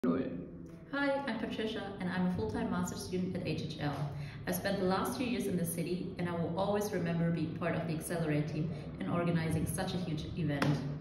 Hi, I'm Patricia and I'm a full-time master's student at HHL. I've spent the last few years in the city and I will always remember being part of the Accelerate team and organizing such a huge event.